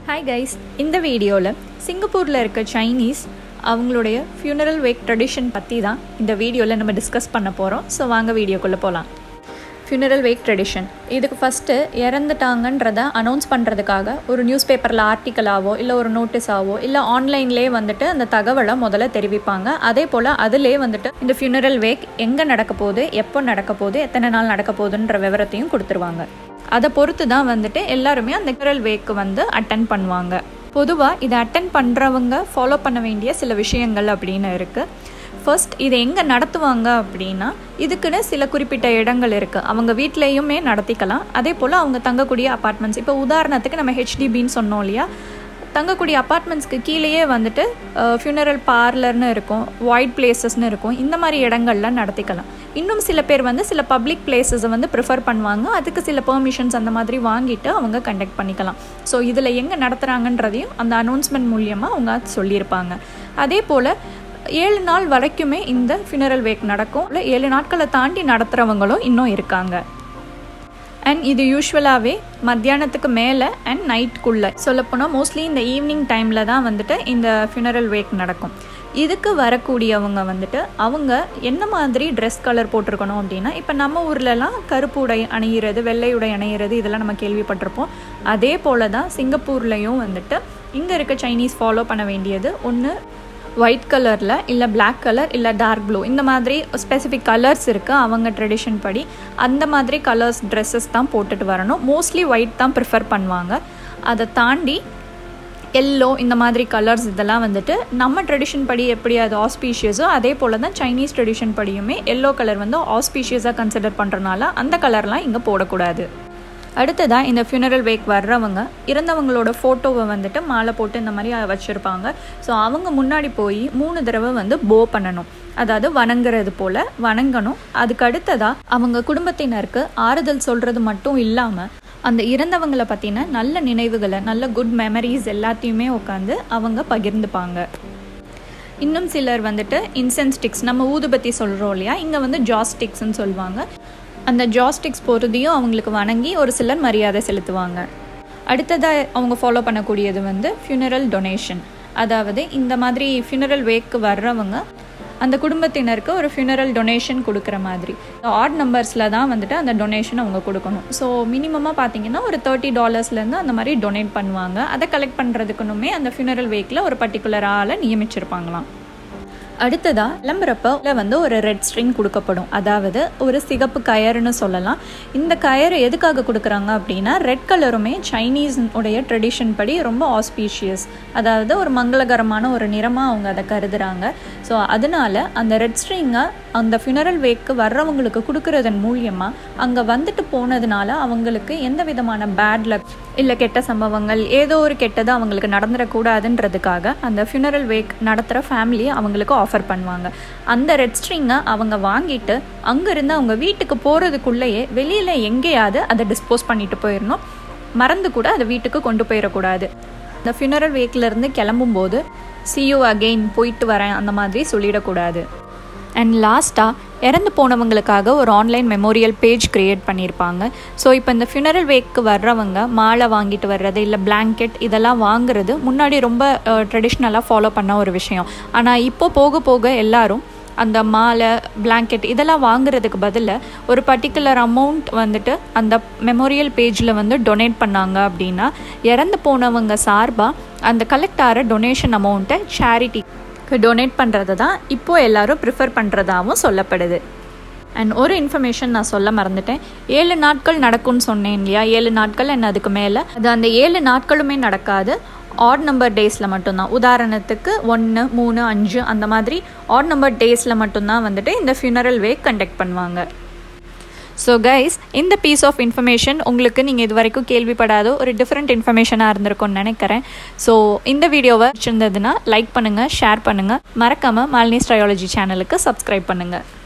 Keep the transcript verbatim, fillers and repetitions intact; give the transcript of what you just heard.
Hi guys, இந்த வீடியோல சிங்கப்பூர்ல இருக்க சைனீஸ் அவங்களுடைய funeral wake tradition பத்தி தான் இந்த வீடியோல நம்ம டிஸ்கஸ் பண்ண போறோம். சோ வாங்க வீடியோக்குள்ள போலாம். funeral wake tradition இதுக்கு ஃபர்ஸ்ட் இறந்துட்டாங்கன்றத அனௌன்ஸ் பண்றதுக்காக ஒரு நியூஸ் பேப்பர்ல ஆர்டிகலாவோ இல்ல ஒரு நோட்டீஸாவோ இல்ல ஆன்லைன்லயே வந்துட்டு அந்த தகவலை முதல்ல தெரிவிப்பாங்க. அதே போல அதிலே வந்துட்டு இந்த funeral wake எங்க நடக்க போகுது, எப்போ நடக்க போகுது, எத்தனை நாள் நடக்க போகுதுன்ற விவரத்தையும் கொடுத்துருவாங்க. அதை பொறுத்து தான் வந்துட்டு எல்லாருமே அந்த funeral wake வந்து அட்டெண்ட் பண்ணுவாங்க. பொதுவாக இதை அட்டெண்ட் பண்ணுறவங்க ஃபாலோ பண்ண வேண்டிய சில விஷயங்கள் அப்படின்னு இருக்குது. ஃபர்ஸ்ட் இதை எங்கே நடத்துவாங்க அப்படின்னா இதுக்குன்னு சில குறிப்பிட்ட இடங்கள் இருக்குது. அவங்க வீட்லேயுமே நடத்திக்கலாம். அதே போல் அவங்க தங்கக்கூடிய அப்பார்ட்மெண்ட்ஸ், இப்போ உதாரணத்துக்கு நம்ம ஹெச்டிபின்னு சொன்னோம் இல்லையா, தங்கக்கூடிய அப்பார்ட்மெண்ட்ஸ்க்கு கீழேயே வந்துட்டு ஃபியூனரல் பார்லர்னு இருக்கும், வாய்ட் பிளேசஸ்னு இருக்கும். இந்த மாதிரி இடங்கள்லாம் நடத்திக்கலாம். இன்னும் சில பேர் வந்து சில பப்ளிக் பிளேசஸை வந்து ப்ரிஃபர் பண்ணுவாங்க. அதுக்கு சில பெர்மிஷன்ஸ் அந்த மாதிரி வாங்கிட்டு அவங்க கண்டக்ட் பண்ணிக்கலாம். ஸோ இதில் எங்கே நடத்துகிறாங்கன்றதையும் அந்த அனௌன்ஸ்மெண்ட் மூலியமாக அவங்க சொல்லியிருப்பாங்க. அதே போல் ஏழு நாள் வரைக்குமே இந்த ஃபியூனரல் வேக் நடக்கும். இல்லை ஏழு நாட்களை தாண்டி நடத்துகிறவங்களும் இன்னும் இருக்காங்க. அண்ட் இது யூஸ்வலாகவே மத்தியானத்துக்கு மேலே அண்ட் நைட்டுக்குள்ளே, சொல்லப்போனால் மோஸ்ட்லி இந்த ஈவினிங் டைமில் தான் வந்துட்டு இந்த ஃபியூனரல் வேக் நடக்கும். இதுக்கு வரக்கூடியவங்க வந்துட்டு அவங்க என்ன மாதிரி ட்ரெஸ் கலர் போட்டிருக்கணும் அப்படின்னா, இப்போ நம்ம ஊர்லலாம் கருப்பு உடை அணிகிறது, வெள்ளை உடை அணிகிறது இதெல்லாம் நம்ம கேள்விப்பட்டிருப்போம். அதே போல் தான் சிங்கப்பூர்லேயும் வந்துட்டு இங்கே இருக்க சைனீஸ் ஃபாலோ பண்ண வேண்டியது ஒன்று ஒயிட் கலரில் இல்லை பிளாக் கலர் இல்லை டார்க் ப்ளூ, இந்த மாதிரி ஸ்பெசிஃபிக் கலர்ஸ் இருக்குது. அவங்க ட்ரெடிஷன் படி அந்த மாதிரி கலர்ஸ் ட்ரெஸ்ஸஸ் தான் போட்டுட்டு வரணும். மோஸ்ட்லி ஒயிட் தான் ப்ரிஃபர் பண்ணுவாங்க. அதை தாண்டி எல்லோ இந்த மாதிரி கலர்ஸ் இதெல்லாம் வந்துட்டு நம்ம ட்ரெடிஷன் படி எப்படி அது ஆஸ்பீஷியஸோ அதே போல் தான் சைனீஸ் ட்ரெடிஷன் படியுமே எல்லோ கலர் வந்து ஆஸ்பீஷியஸாக கன்சிடர் பண்ணுறதுனால அந்த கலர்லாம் இங்கே போடக்கூடாது. அடுத்ததாக இந்த ஃபியூனரல் வேக் வர்றவங்க இறந்தவங்களோட ஃபோட்டோவை வந்துட்டு மாலை போட்டு இந்த மாதிரி வச்சுருப்பாங்க. ஸோ அவங்க முன்னாடி போய் மூணு தடவை வந்து போ பண்ணணும், அதாவது வணங்குறது போல் வணங்கணும். அதுக்கு அடுத்ததாக அவங்க குடும்பத்தினருக்கு ஆறுதல் சொல்கிறது மட்டும் இல்லாமல் அந்த இறந்தவங்களை பற்றின நல்ல நினைவுகளை, நல்ல குட் மெமரிஸ் எல்லாத்தையுமே உட்காந்து அவங்க பகிர்ந்துப்பாங்க. இன்னும் சிலர் வந்துட்டு இன்சென்ஸ் ஸ்டிக்ஸ், நம்ம ஊதுபத்தி சொல்கிறோம் இல்லையா, இங்கே வந்து ஜாஸ் ஸ்டிக்ஸ்ன்னு சொல்லுவாங்க. அந்த ஜாஸ்டிக்ஸ் போகிறதையும் அவங்களுக்கு வணங்கி ஒரு சிலர் மரியாதை செலுத்துவாங்க. அடுத்ததாக அவங்க ஃபாலோ பண்ணக்கூடியது வந்து ஃபியூனரல் டொனேஷன். அதாவது இந்த மாதிரி ஃபியூனரல் வேக்கு வர்றவங்க அந்த குடும்பத்தினருக்கு ஒரு ஃபியூனரல் டொனேஷன் கொடுக்குற மாதிரி ஆட் நம்பர்ஸில் தான் வந்துட்டு அந்த டொனேஷன் அவங்க கொடுக்கணும். ஸோ மினிமமாக பார்த்தீங்கன்னா ஒரு தேர்ட்டி டாலர்ஸ்லேருந்து அந்த மாதிரி டொனேட் பண்ணுவாங்க. அதை கலெக்ட் பண்ணுறதுக்குன்னுமே அந்த ஃபியூனரல் வேக்கில் ஒரு பர்டிகுலர் ஆளை நியமிச்சிருப்பாங்களாம். அடுத்ததாக கிளம்புறப்ப வந்து ஒரு ரெட் ஸ்ட்ரிங் கொடுக்கப்படும், அதாவது ஒரு சிகப்பு கயறுன்னு சொல்லலாம். இந்த கயறு எதுக்காக கொடுக்குறாங்க அப்படின்னா ரெட் கலருமே சைனீஸ் உடைய ட்ரெடிஷன் படி ரொம்ப ஆஸ்பீஷியஸ், அதாவது ஒரு மங்களகரமான ஒரு நிறமாக அவங்க அதை கருதுகிறாங்க. ஸோ அதனால அந்த ரெட் ஸ்ட்ரிங்கை அந்த ஃபியூனரல் வேக்கு வர்றவங்களுக்கு கொடுக்கறதன் மூலியமாக அங்கே வந்துட்டு போனதுனால அவங்களுக்கு எந்த விதமான பேட் லக் இல்லை கெட்ட சம்பவங்கள் ஏதோ ஒரு கெட்டது அவங்களுக்கு நடந்துடக்கூடாதுன்றதுக்காக அந்த ஃபியூனரல் வேக் நடத்துகிற ஃபேமிலி அவங்களுக்கு ஆஃபர் பண்ணுவாங்க. அந்த ரெட் ஸ்ட்ரிங்கை அவங்க வாங்கிட்டு அங்கேருந்து அவங்க வீட்டுக்கு போகிறதுக்குள்ளேயே வெளியில் எங்கேயாவது அதை டிஸ்போஸ் பண்ணிட்டு போயிடணும். மறந்து கூட அதை வீட்டுக்கு கொண்டு போயிடக்கூடாது. இந்த ஃபியூனரல் வேக்லேருந்து கிளம்பும்போது see you again, போயிட்டு வரேன் அந்த மாதிரி சொல்லிடக்கூடாது. அண்ட் லாஸ்ட்டாக இறந்து போனவங்களுக்காக ஒரு ஆன்லைன் மெமோரியல் பேஜ் க்ரியேட் பண்ணியிருப்பாங்க. ஸோ இப்போ இந்த ஃபியூனரல் வேக்கு வர்றவங்க மாலை வாங்கிட்டு வர்றது இல்லை பிளாங்கெட் இதெல்லாம் வாங்குறது முன்னாடி ரொம்ப ட்ரெடிஷ்னலாக ஃபாலோ பண்ண ஒரு விஷயம். ஆனால் இப்போ போக போக எல்லாரும் அந்த மாலை பிளாங்கெட் இதெல்லாம் வாங்குறதுக்கு பதிலாக ஒரு பர்டிகுலர் அமௌண்ட் வந்துட்டு அந்த மெமோரியல் பேஜில் வந்து டொனேட் பண்ணாங்க அப்படின்னா இறந்து போனவங்க சார்பாக அந்த கலெக்ட் ஆகிற டொனேஷன் அமௌண்ட்டை சேரிட்டிக்கு டொனேட் பண்ணுறது தான் இப்போது எல்லோரும் ப்ரிஃபர் பண்ணுறதாகவும் சொல்லப்படுது. அண்ட் ஒரு இன்ஃபர்மேஷன் நான் சொல்ல மறந்துட்டேன். ஏழு நாட்கள் நடக்கும்னு சொன்னேன் இல்லையா, ஏழு நாட்கள் என்ன அதுக்கு மேலே, அது அந்த ஏழு நாட்களுமே நடக்காது. ஆட் நம்பர் டேஸில் மட்டும்தான். உதாரணத்துக்கு ஒன்று மூணு அஞ்சு அந்த மாதிரி ஆட் நம்பர் டேஸில் மட்டும்தான் வந்துட்டு இந்த ஃபியூனரல் வேக் கண்டக்ட் பண்ணுவாங்க. ஸோ கைஸ், இந்த பீஸ் ஆஃப் இன்ஃபர்மேஷன் உங்களுக்கு நீங்கள் இது வரைக்கும் கேள்விப்படாத ஒரு டிஃப்ரெண்ட் இன்ஃபர்மேஷனாக இருந்திருக்கும்னு நினைக்கிறேன். ஸோ இந்த வீடியோவை பிடிச்சிருந்ததுன்னா லைக் பண்ணுங்கள், ஷேர் பண்ணுங்கள், மறக்காமல் மாலினி ஸ்ட்ரையாலஜி சேனலுக்கு சப்ஸ்கிரைப் பண்ணுங்கள்.